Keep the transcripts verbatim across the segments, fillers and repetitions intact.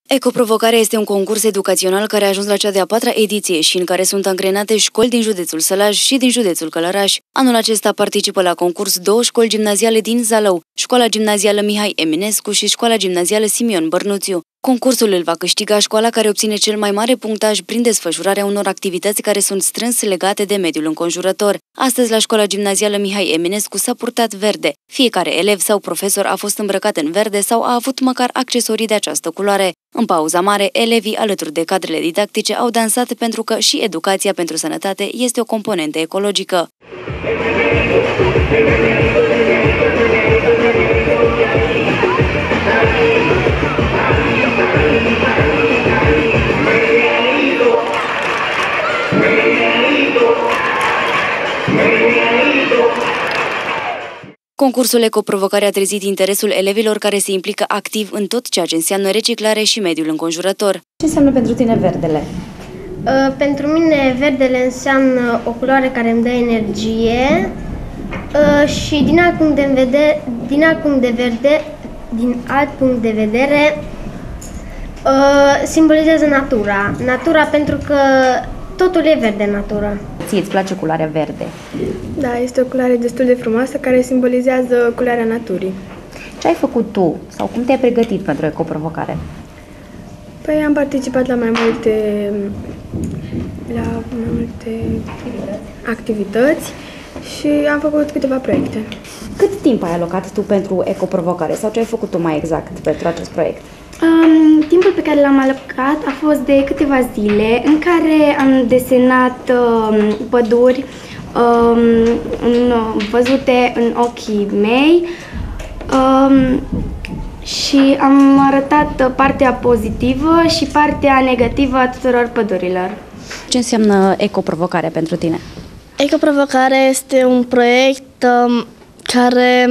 Ecoprovocarea este un concurs educațional care a ajuns la cea de-a patra ediție și în care sunt angrenate școli din județul Sălaj și din județul Călăraș. Anul acesta participă la concurs două școli gimnaziale din Zalău, Școala Gimnazială Mihai Eminescu și Școala Gimnazială Simion Bărnuțiu. Concursul îl va câștiga școala care obține cel mai mare punctaj prin desfășurarea unor activități care sunt strâns legate de mediul înconjurător. Astăzi, la Școala Gimnazială Mihai Eminescu s-a purtat verde. Fiecare elev sau profesor a fost îmbrăcat în verde sau a avut măcar accesorii de această culoare. În pauza mare, elevii, alături de cadrele didactice, au dansat pentru că și educația pentru sănătate este o componentă ecologică. Concursul Ecoprovocare a trezit interesul elevilor care se implică activ în tot ceea ce înseamnă reciclare și mediul înconjurător. Ce înseamnă pentru tine verdele? Uh, pentru mine verdele înseamnă o culoare care îmi dă energie uh, și din alt punct de vedere, din alt punct de vedere, din alt punct de vedere uh, simbolizează natura. Natura pentru că totul e verde în natură. Ție îți place culoarea verde? Da, este o culoare destul de frumoasă care simbolizează culoarea naturii. Ce ai făcut tu sau cum te-ai pregătit pentru ecoprovocare? Păi am participat la mai multe, la mai multe activități și am făcut câteva proiecte. Cât timp ai alocat tu pentru ecoprovocare sau ce ai făcut tu mai exact pentru acest proiect? Um, timpul pe care l-am alocat a fost de câteva zile în care am desenat um, păduri um, în, văzute în ochii mei um, și am arătat partea pozitivă și partea negativă a tuturor pădurilor. Ce înseamnă ecoprovocarea pentru tine? Ecoprovocarea este un proiect um, care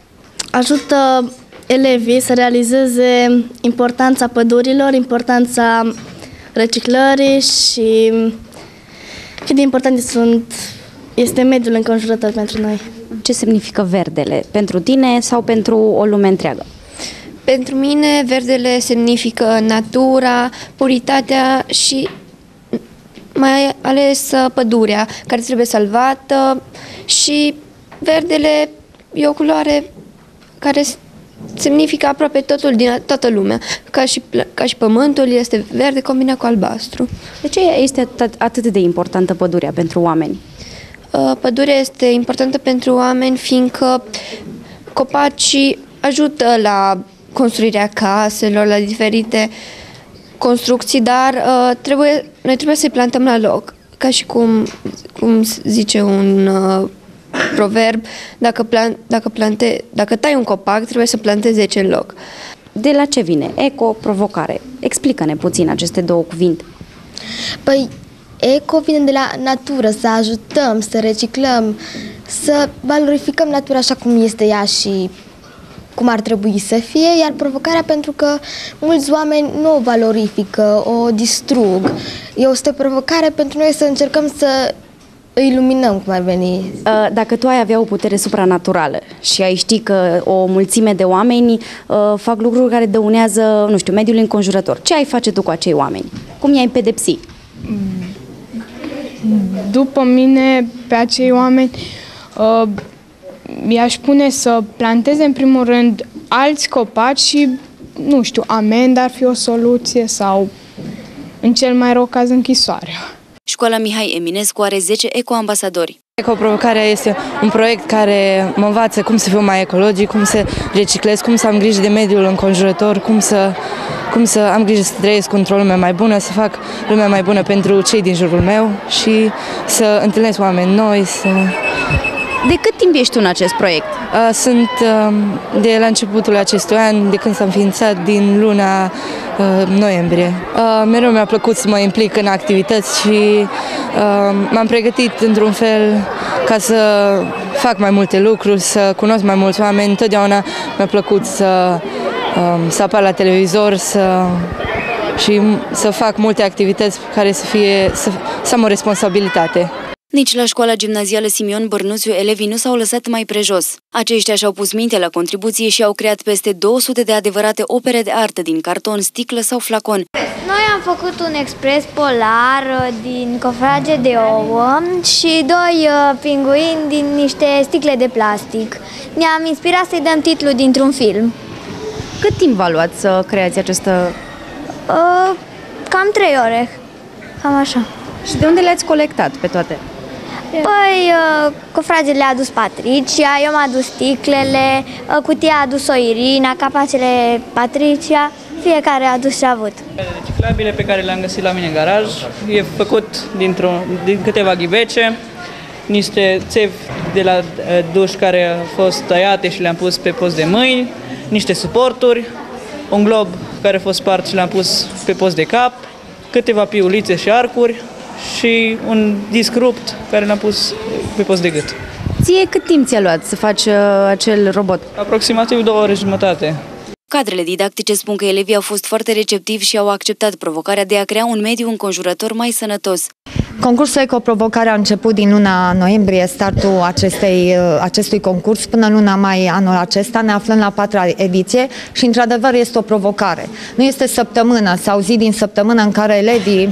ajută elevii să realizeze importanța pădurilor, importanța reciclării și cât de importante sunt, este mediul înconjurător pentru noi. Ce semnifică verdele? Pentru tine sau pentru o lume întreagă? Pentru mine, verdele semnifică natura, puritatea și mai ales pădurea, care trebuie salvată, și verdele e o culoare care semnifică aproape totul din toată lumea, ca și, ca și pământul este verde combinat cu albastru. De ce este atât de importantă pădurea pentru oameni? Pădurea este importantă pentru oameni fiindcă copacii ajută la construirea caselor, la diferite construcții, dar trebuie, noi trebuie să-i plantăm la loc, ca și cum, cum zice un proverb, dacă, plan, dacă, plante, dacă tai un copac, trebuie să plantezi zece în loc. De la ce vine eco-provocare? Explică-ne puțin aceste două cuvinte. Păi, eco vine de la natură, să ajutăm, să reciclăm, să valorificăm natura așa cum este ea și cum ar trebui să fie, iar provocarea pentru că mulți oameni nu o valorifică, o distrug. Este o provocare pentru noi să încercăm să îi luminăm, cum ar veni. Dacă tu ai avea o putere supranaturală și ai ști că o mulțime de oameni fac lucruri care dăunează, nu știu, mediul înconjurător, ce ai face tu cu acei oameni? Cum i-ai pedepsi? După mine, pe acei oameni, i-aș pune să planteze în primul rând alți copaci și, nu știu, amendă ar fi o soluție sau, în cel mai rău caz, închisoare. Școala Mihai Eminescu are zece ecoambasadori. Ecoprovocarea este un proiect care mă învață cum să fiu mai ecologic, cum să reciclez, cum să am grijă de mediul înconjurător, cum să, cum să am grijă să trăiesc într-o lume mai bună, să fac lumea mai bună pentru cei din jurul meu și să întâlnesc oameni noi. Să... De cât timp ești tu în acest proiect? Sunt de la începutul acestui an, de când s-a înființat, din luna noiembrie. Mereu mi-a plăcut să mă implic în activități și m-am pregătit într-un fel ca să fac mai multe lucruri, să cunosc mai mulți oameni. Totdeauna mi-a plăcut să, să apar la televizor să, și să fac multe activități care să, fie, să, să am o responsabilitate. Nici la școala gimnazială Simion Bărnuțiu elevii nu s-au lăsat mai prejos. Aceștia și-au pus minte la contribuție și au creat peste două sute de adevărate opere de artă din carton, sticlă sau flacon. Noi am făcut un expres polar din cofrage de ouă și doi pinguini din niște sticle de plastic. Ne-am inspirat să-i dăm titlul dintr-un film. Cât timp v-a luat să creați această... Uh, cam trei ore, cam așa. Și de unde le-ați colectat pe toate? Păi, uh, cofragele a adus Patricia, eu am adus sticlele, uh, cutia a adus-o Irina, capacele Patricia, fiecare a adus ce a avut. Reciclabile pe care le-am găsit la mine în garaj, e făcut dintr-o, din câteva ghivece, niște țevi de la duș care au fost tăiate și le-am pus pe post de mâini, niște suporturi, un glob care a fost spart și l-am pus pe post de cap, câteva piulițe și arcuri și un disc rupt care l-am pus pe post de gât. Ție cât timp ți-a luat să faci uh, acel robot? Aproximativ două ore jumătate. Cadrele didactice spun că elevii au fost foarte receptivi și au acceptat provocarea de a crea un mediu înconjurător mai sănătos. Concursul Ecoprovocare a început din luna noiembrie, startul acestei, acestui concurs, până în luna mai anul acesta. Ne aflăm la patra ediție și, într-adevăr, este o provocare. Nu este săptămână sau zi din săptămână în care elevii,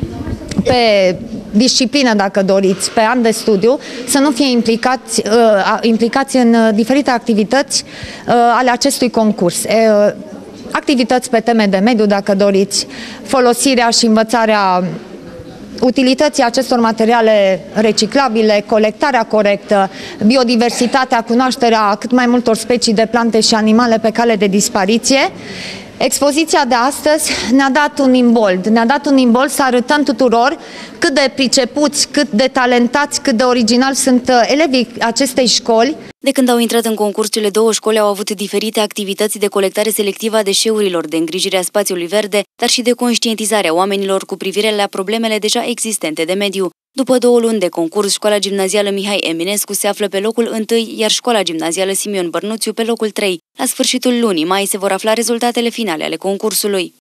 pe disciplină, dacă doriți, pe an de studiu, să nu fie implicați, uh, implicați în diferite activități uh, ale acestui concurs. Uh, activități pe teme de mediu, dacă doriți, folosirea și învățarea utilității acestor materiale reciclabile, colectarea corectă, biodiversitatea, cunoașterea cât mai multor specii de plante și animale pe cale de dispariție. Expoziția de astăzi ne-a dat un imbold, ne-a dat un imbold să arătăm tuturor cât de pricepuți, cât de talentați, cât de originali sunt elevii acestei școli. De când au intrat în concurs, cele două școli au avut diferite activități de colectare selectivă a deșeurilor, de îngrijire a spațiului verde, dar și de conștientizare a oamenilor cu privire la problemele deja existente de mediu. După două luni de concurs, școala gimnazială Mihai Eminescu se află pe locul întâi, iar școala gimnazială Simion Bărnuțiu pe locul trei. La sfârșitul lunii mai se vor afla rezultatele finale ale concursului.